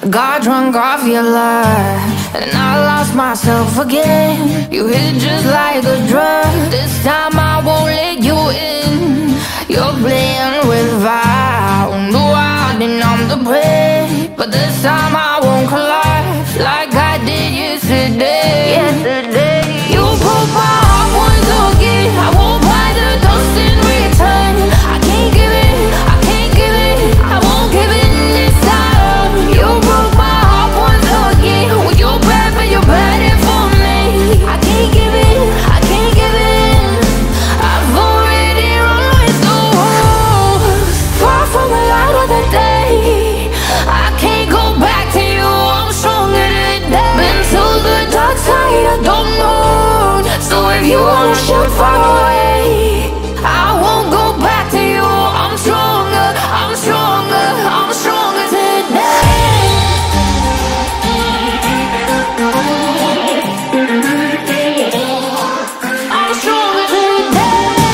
Got drunk off your love, and I lost myself again. You hit just like a drug. This time I won't let you in. You're playing with fire. No, I didn't, I'm the prey. But this time I won't collapse like I did yesterday. You broke my heart once again. I won't buy the dust in return. I can't give it, I can't give it, I won't give it this time. You broke my heart once again. Well, you're bad, but you're bad it for me. I can't give it, I can't give it. I've already run with the wolves. Far from the light of the day, I can't go back to you. I'm stronger today. Been to the dark side, I don't know. So if you wanna shoot far away, I won't go back to you. I'm stronger, I'm stronger, I'm stronger today. I'm stronger today.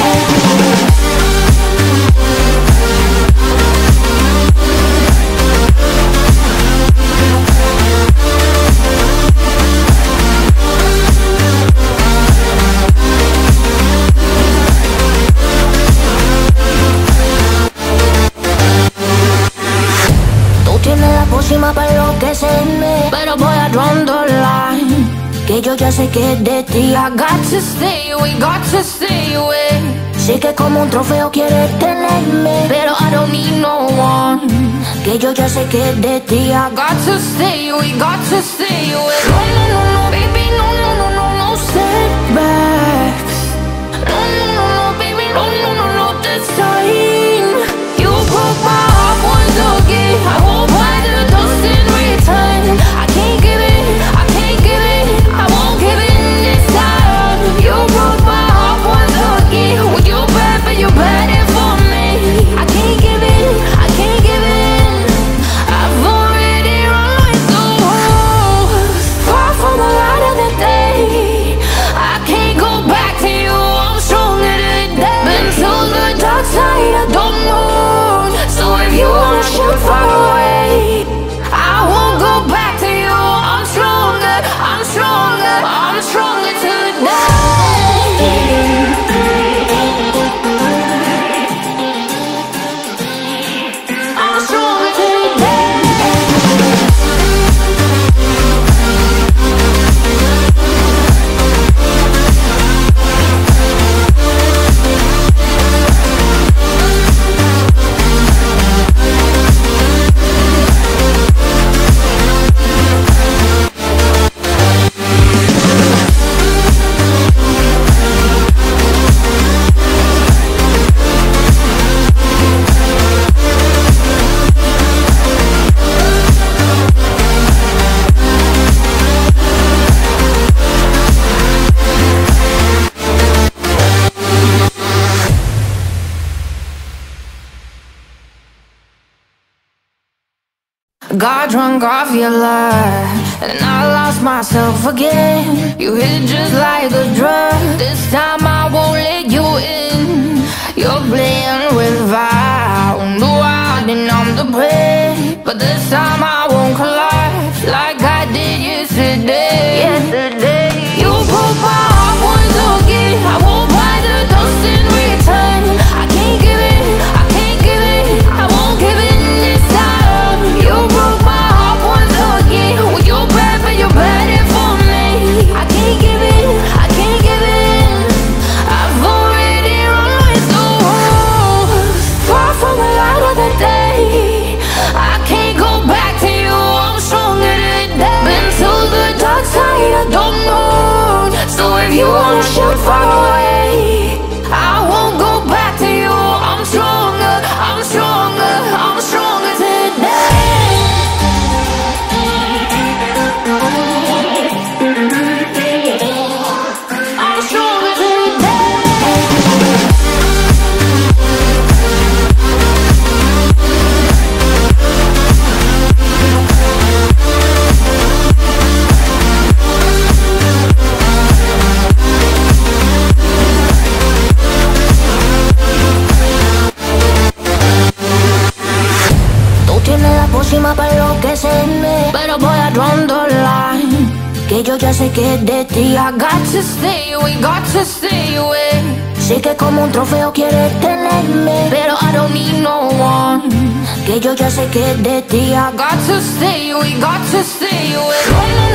Para enloquecerme, pero voy a draw the line, que yo ya sé que es de ti. I got to stay away, got to stay away. Sé que como un trofeo quieres tenerme, pero I don't need no one, que yo ya sé que es de ti. I got to stay away, got to stay away. No, no, no, no, baby, no, no, no, no, no setbacks. No, no, no, no, baby, no, no, no, no, this time. You broke my heart once again. I won't buy the dust in return. I can't give it, I can't give it, I won't give it this time. You broke my heart once again. Well, you're bad, but you're bad it for me. I can't give it, I can't give it. I've already run with the wolves. Far from the light of the day, I can't go back to you. I'm stronger today. Been to the dark side, I don't know. So if you wanna shoot far away, I won't go back to you. I'm stronger, I'm stronger, I'm stronger today. I'm stronger today. Got drunk off your love, and I lost myself again. You hit just like a drug. This time I won't let you in. You're playing with fire. No, I didn't, I'm the prey. But this time I won't collapse like I did yesterday. You broke my heart once again. I won't buy the dust in return. I can't give it, I can't give it, I won't give it this time. You broke my heart once again. Well, you're bad, but you're bad it for me. I can't give it, I can't give it. I've already run with the wolves. drawn the line, que yo ya sé que es de ti. I got to stay, we got to stay away. Sé que como un trofeo quieres tenerme, pero I don't need no one, que yo ya sé que es de ti. I got to stay, we got to stay away.